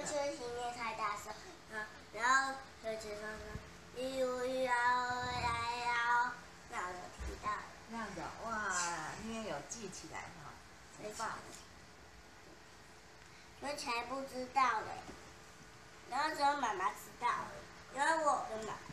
确实念太大声，然后就只说咿呦咿呀哦呀呀，那我就听到了。 那样子哦，哇，你也有记起来哈，很棒。 我才不知道嘞，然后只有妈妈知道，因为我跟妈妈